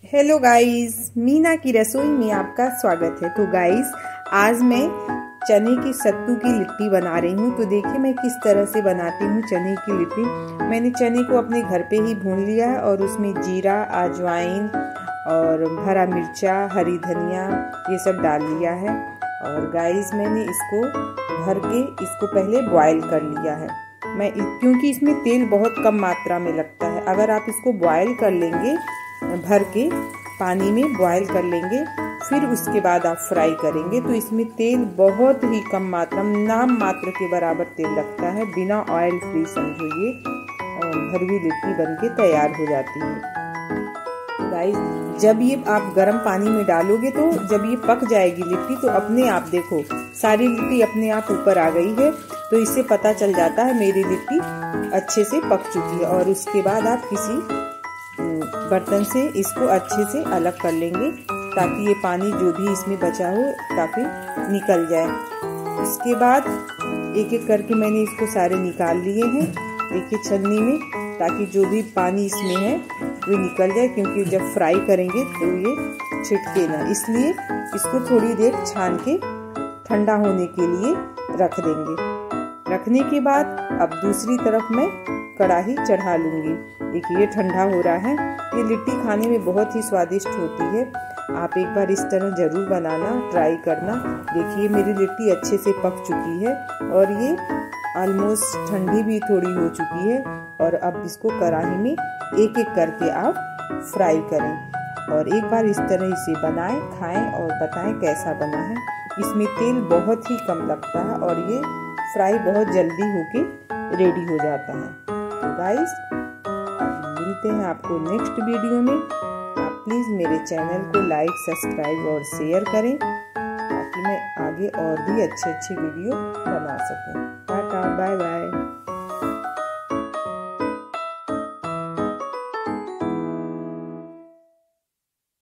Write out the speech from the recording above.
Hello guys, Meena की रसोई में आपका स्वागत है। तो गाइस, आज मैं चने की सत्तू की लिट्टी बना रही हूँ। तो देखिए मैं किस तरह से बनाती हूँ चने की लिट्टी। मैंने चने को अपने घर पे ही भून लिया है और उसमें जीरा, अजवाइन और हरा मिर्चा, हरी धनिया ये सब डाल लिया है। और गाइस, मैंने इसको भर के इसको पहले बॉयल कर लिया है। क्योंकि इसमें तेल बहुत कम मात्रा में लगता है। अगर आप इसको बॉयल कर लेंगे, भर के पानी में बॉयल कर लेंगे, फिर उसके बाद आप फ्राई करेंगे तो इसमें तेल बहुत ही कम मात्रा में, नाम मात्र के बराबर तेल लगता है। बिना ऑयल फ्री समझो ये भरवी लिट्टी बनके तैयार हो जाती है। गाइस, जब ये आप गर्म पानी में डालोगे तो जब ये पक जाएगी लिट्टी तो अपने आप देखो सारी लिट्टी अपने आप ऊपर आ गई है। तो इससे पता चल जाता है मेरी लिट्टी अच्छे से पक चुकी है। और उसके बाद आप किसी बर्तन से इसको अच्छे से अलग कर लेंगे ताकि ये पानी जो भी इसमें बचा हो काफी निकल जाए। उसके बाद एक एक करके मैंने इसको सारे निकाल लिए हैं, देखिए छन्नी में, ताकि जो भी पानी इसमें है वो निकल जाए। क्योंकि जब फ्राई करेंगे तो ये छिटके ना, इसलिए इसको थोड़ी देर छान के ठंडा होने के लिए रख देंगे। रखने के बाद अब दूसरी तरफ मैं कढ़ाई चढ़ा लूंगी। देखिए ये ठंडा हो रहा है। ये लिट्टी खाने में बहुत ही स्वादिष्ट होती है। आप एक बार इस तरह जरूर बनाना, ट्राई करना। देखिए मेरी लिट्टी अच्छे से पक चुकी है और ये ऑलमोस्ट ठंडी भी थोड़ी हो चुकी है। और अब इसको कढ़ाई में एक एक करके आप फ्राई करें और एक बार इस तरह इसे बनाएं, खाएं और बताएं कैसा बना है। इसमें तेल बहुत ही कम लगता है और ये फ्राई बहुत जल्दी होके रेडी हो जाता है। तो गाइस, मिलते हैं आपको नेक्स्ट वीडियो में। आप प्लीज़ मेरे चैनल को लाइक, सब्सक्राइब और शेयर करें ताकि मैं आगे और भी अच्छे वीडियो बना सकूं। Tata, bye bye.